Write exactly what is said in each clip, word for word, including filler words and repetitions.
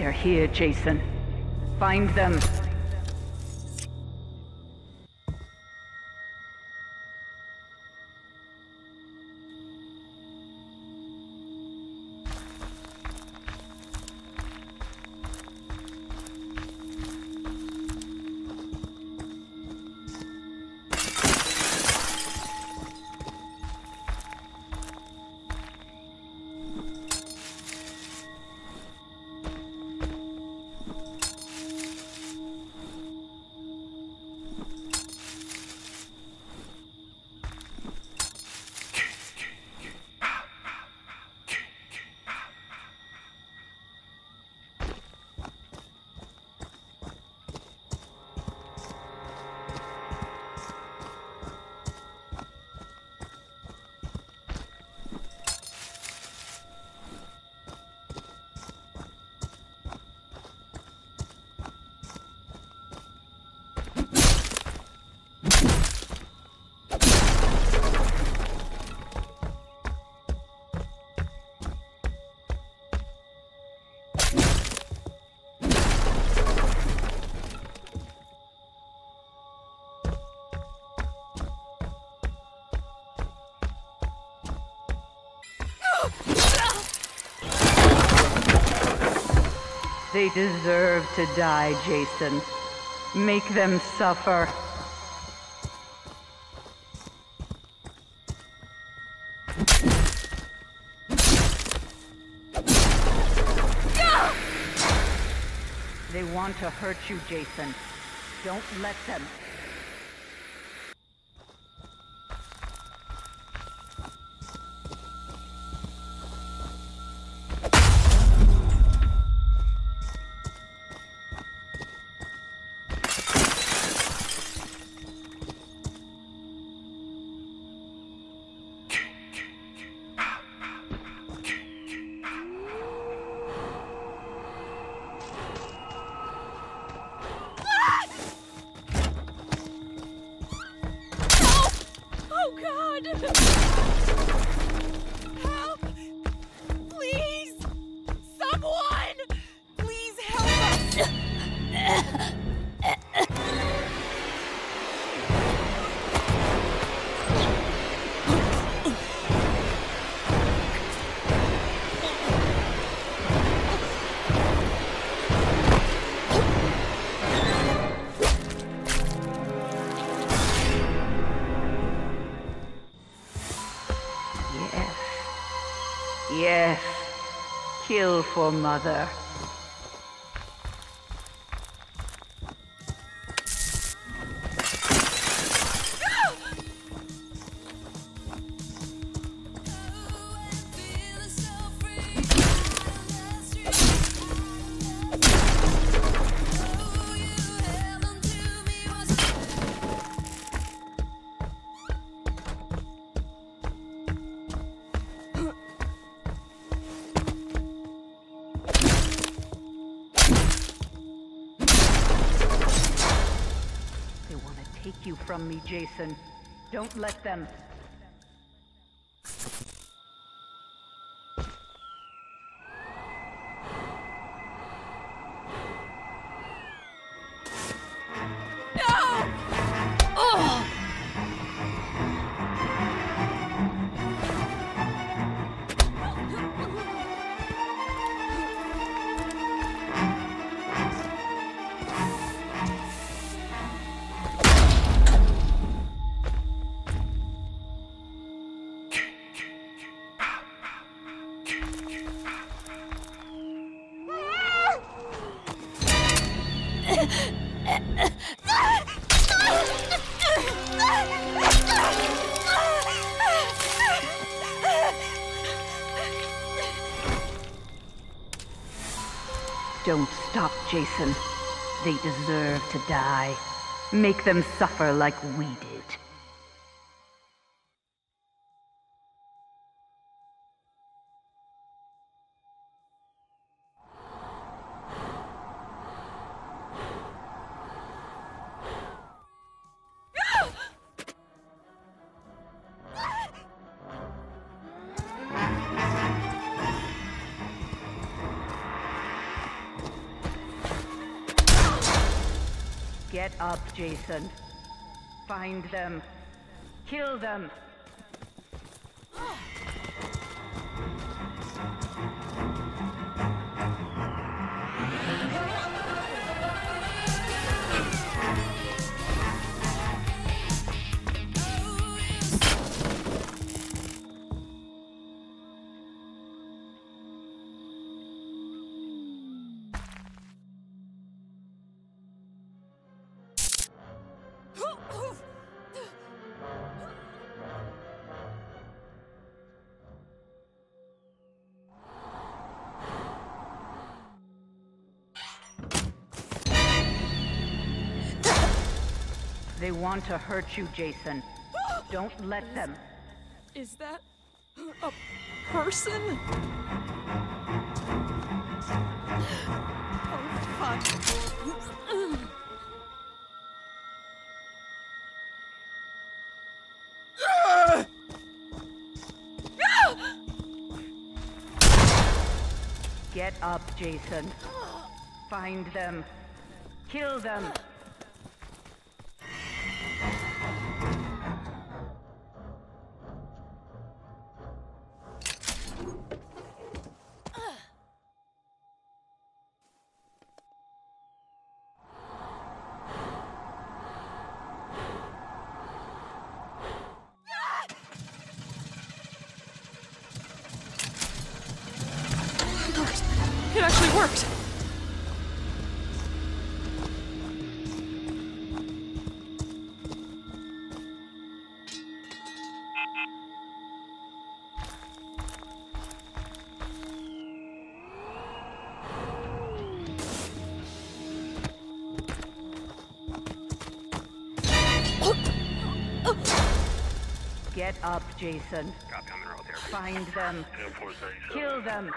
They're here, Jason. Find them. They deserve to die, Jason. Make them suffer. They want to hurt you, Jason. Don't let them. Help! Please! Someone! Please help us! Yes. Kill for Mother. Take you from me, Jason. Don't let them. Don't stop, Jason. They deserve to die. Make them suffer like we did. Get up, Jason. Find them. Kill them. They want to hurt you, Jason. Don't let them. Is that a person? Oh, fuck. Get up, Jason. Find them. Kill them. It actually worked. Get up, Jason. Copy on the road there. Find them. Kill them.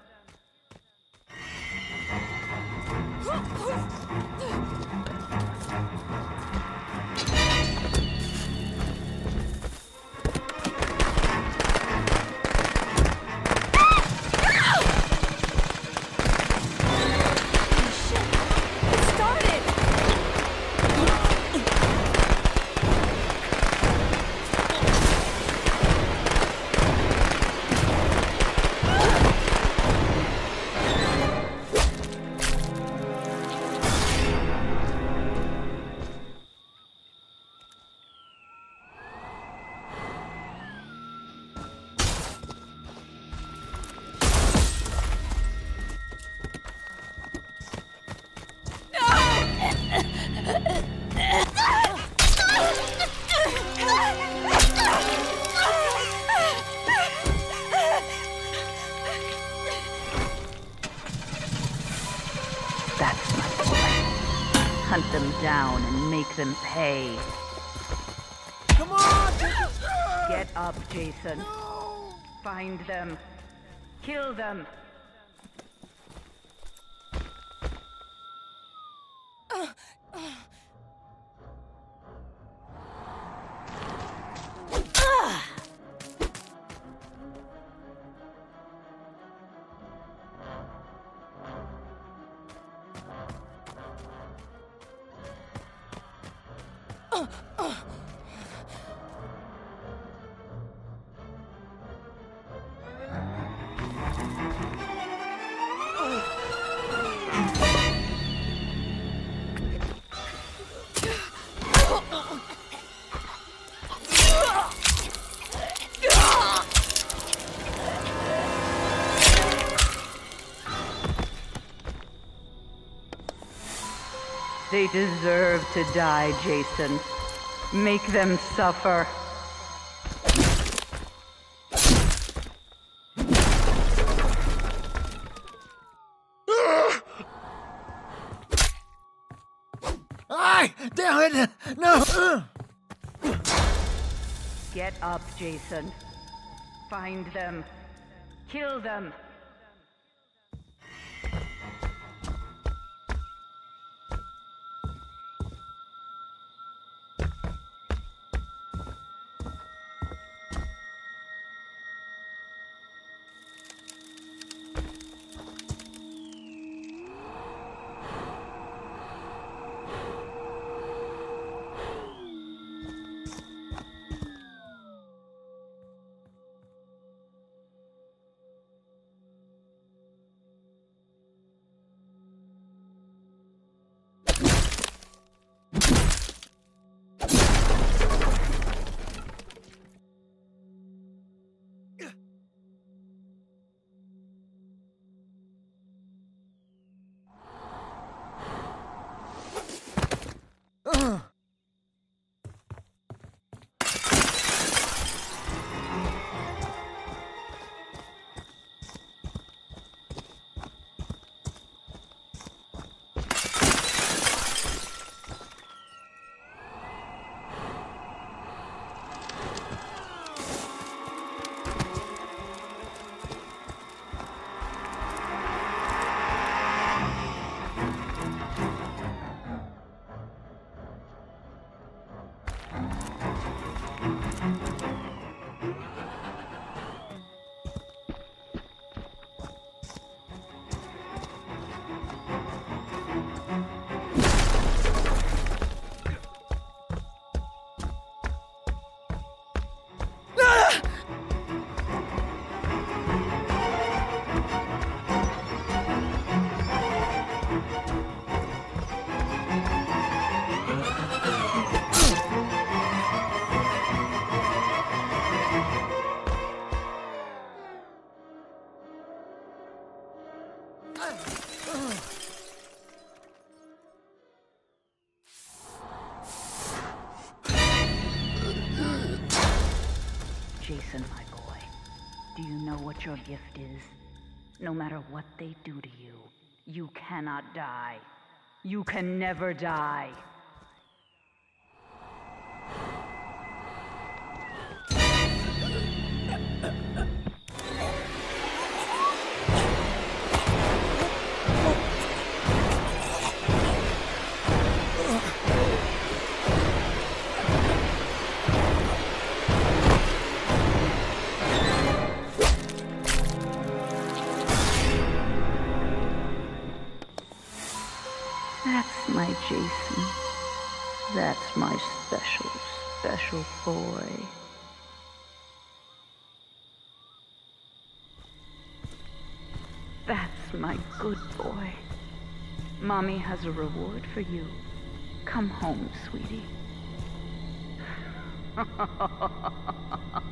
That's my boy. Hunt them down and make them pay. Come on! Get up, Jason. Find them. Kill them. They deserve to die, Jason. Make them suffer. Ay, damn it! No! Get up, Jason. Find them. Kill them. Jason, my boy, do you know what your gift is? No matter what they do to you, you cannot die. You can never die. That's my Jason. That's my special, special boy. That's my good boy. Mommy has a reward for you. Come home, sweetie.